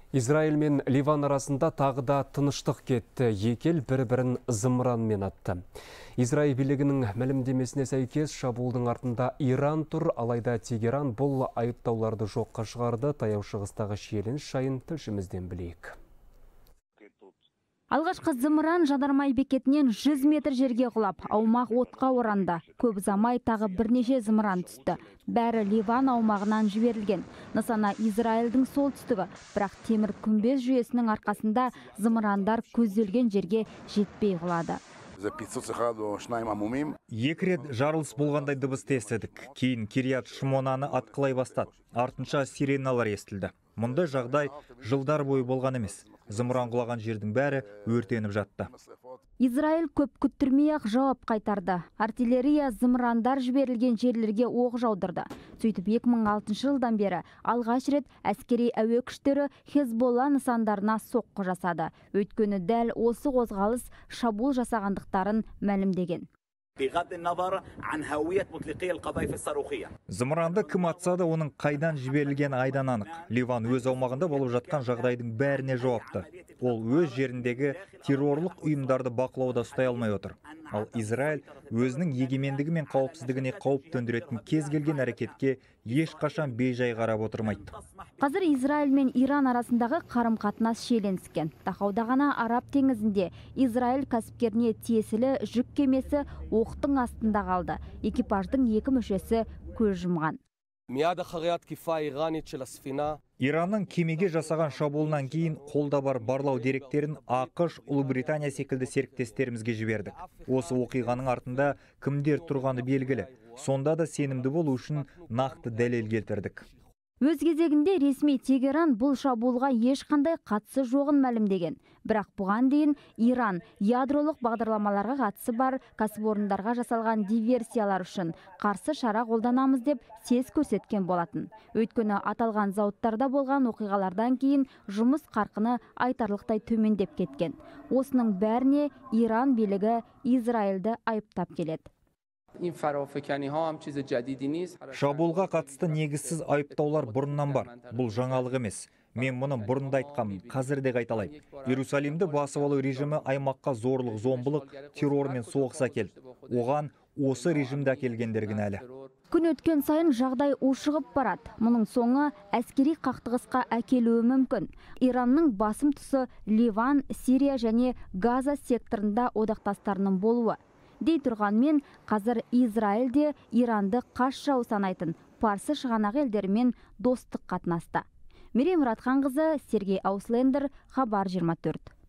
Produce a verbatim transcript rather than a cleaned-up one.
Израиль мен Ливан арасында тағы да тыныштық кетті. Екі ел бір-бірін зымыранмен атты. Израиль билігінің мәлімдемесіне сәйкес шабуылдың артында Иран тұр, алайда Тегеран бұл айыптауларды жоққа шығарды. Таяу шығыстағы шиеленіс жайын тілшімізден білейік. Алғашқы зымыран жанармай бекетінен жүз метр жерге құлап, аумақ отқа оранды. Көп ұзамай тағы бірнеше зымыран түсті. Бәрі Ливан аумағынан жіберілген. Нысана Израильдің солтүстігі, бірақ темір күмбез жүйесінің арқасында зымырандар көзделген жерге жетпей құлады. Екі рет жарылыс болғандай дыбысты естідік. Кейін Кириат Шимонаны атқылай бастады. Артынша сиреналар естілді. Мұндай жағдай жылдар бойы болған емес. Зымыран құлаған жердің бәрі өртеніп жатты. Израиль көп күттірмей-ақ жауап қайтарды. Артиллерия зымырандар жіберілген жерлерге оқ жаудырды. Сөйтіп екі мың алтыншы жылдан бері алғаш рет әскери әуе күштері Хезболла нысандарына соққы жасады. Өйткені дәл осы қозғалыс шабуыл жасағандықтарын мәлімдеген. Зымыранды кім атса да оның қайдан жіберілген айдан анық. Ливан өз аумағында болып жатқан жағдайдың бәріне жауапты. Ол өз жеріндегі террорлық ұйымдарды бақылауда ұстай алмай отыр. Ал Израиль өзінің егемендігі мен қауіпсіздігіне қауіп төндіретін кез келген әрекетке ешқашан бейжай қарап отырмайды. Қазір Израиль мен Иран арасындағы қарым-қатынас шиеленіскен. Тақауда ғана Араб теңізінде Израиль кәсіпкеріне тиесілі жүк кемесі оқтың астында қалды. Экипаждың екі мүшесі көз жұмған. Иранның кемеге жасаған шабуылынан кейін қолда бар барлау деректерін ақш, Ұлыбритания секілді серіктестерімізге жібердік. Осы оқиғаның артында кімдер тұрғаны белгілі. Сонда да сенімді болу үшін нақты дәлел келтірдік. Өз кезегінде ресми Тегеран бұл шабуылға ешқандай қатысы жоғын мәлімдеген. Бірақ бұған дейін Иран ядролық бағдарламаларға қатысы бар кәсіпорындарға жасалған диверсиялар үшін қарсы шара қолданамыз деп сес көрсеткен болатын. Өйткені аталған зауыттарда болған оқиғалардан кейін жұмыс қарқыны айтарлықтай төмендеп кеткен. Осының бәріне Иран билігі Израильді айыптап келеді. Шабуылға қатысты негізсіз айыптаулар бұрыннан бар. Бұл жаңалық емес. Мен мұны бұрында айтқам, қазір де қайталайым. Иерусалимді басып алу режимі аймаққа зорлық, зомбылық, террор мен соғыс әкелді. Оған осы режимді әкелгендер кінәлі. Күн өткен сайын жағдай ушығып барады. Мұның соңы әскери қақтығысқа әкелуі мүмкін. Иранның басым тұсы Ливан, Сирия және Газа секторында одақтастарының болуы. Дей тұрғанмен, қазір Израильде Иранды қас жау санайтын парсы шығанақ елдерімен достық қатынасты. Мерей Мұратханқызы, Сергей Ауслендер, Хабар жиырма төрт.